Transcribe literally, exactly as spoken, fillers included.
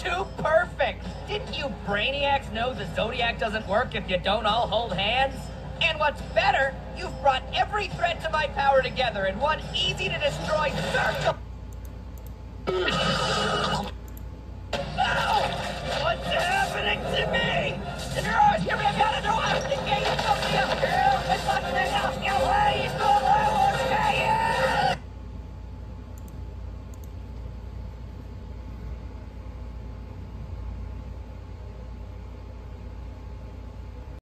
too perfect. Didn't you brainiacs know the Zodiac doesn't work if you don't all hold hands? And what's better, you've brought every threat to my power together in one easy-to-destroy circle.